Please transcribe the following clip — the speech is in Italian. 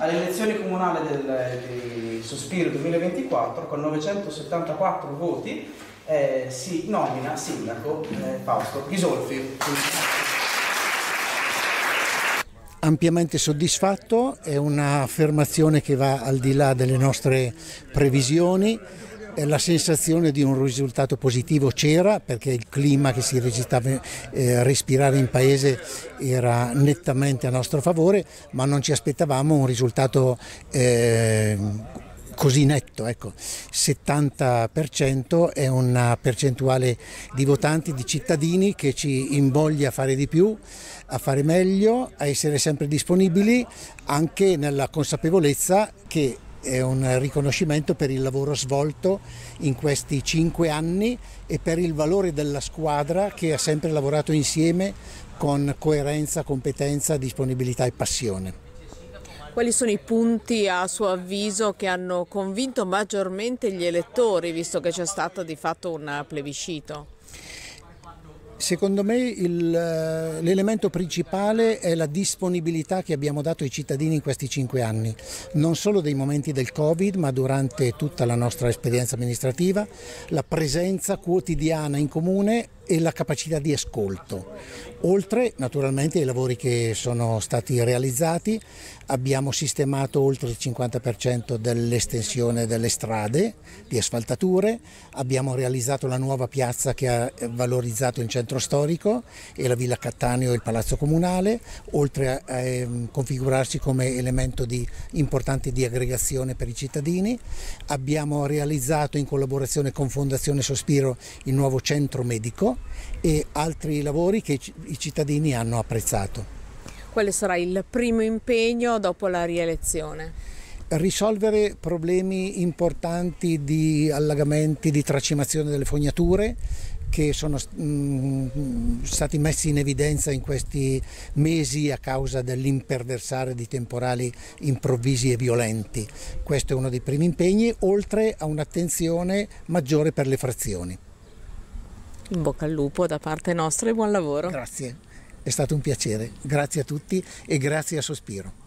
alle elezioni comunali di Sospiro 2024 con 974 voti si nomina sindaco Fausto Ghisolfi. Ampiamente soddisfatto, è un'affermazione che va al di là delle nostre previsioni. La sensazione di un risultato positivo c'era, perché il clima che si registrava respirare in paese era nettamente a nostro favore, ma non ci aspettavamo un risultato così netto. Ecco. 70% è una percentuale di votanti, di cittadini che ci invoglia a fare di più, a fare meglio, a essere sempre disponibili, anche nella consapevolezza che è un riconoscimento per il lavoro svolto in questi 5 anni e per il valore della squadra che ha sempre lavorato insieme con coerenza, competenza, disponibilità e passione. Quali sono i punti, a suo avviso, che hanno convinto maggiormente gli elettori, visto che c'è stato di fatto un plebiscito? Secondo me l'elemento principale è la disponibilità che abbiamo dato ai cittadini in questi 5 anni, non solo dei momenti del Covid, ma durante tutta la nostra esperienza amministrativa, la presenza quotidiana in comune e la capacità di ascolto. Oltre naturalmente ai lavori che sono stati realizzati, abbiamo sistemato oltre il 50% dell'estensione delle strade, di asfaltature, abbiamo realizzato la nuova piazza che ha valorizzato il centro storico e la Villa Cattaneo e il Palazzo Comunale, oltre a configurarsi come elemento importante di aggregazione per i cittadini. Abbiamo realizzato in collaborazione con Fondazione Sospiro il nuovo centro medico e altri lavori che i cittadini hanno apprezzato. Quale sarà il primo impegno dopo la rielezione? Risolvere problemi importanti di allagamenti, di tracimazione delle fognature che sono stati messi in evidenza in questi mesi a causa dell'imperversare di temporali improvvisi e violenti. Questo è uno dei primi impegni, oltre a un'attenzione maggiore per le frazioni. In bocca al lupo da parte nostra e buon lavoro. Grazie, è stato un piacere. Grazie a tutti e grazie a Sospiro.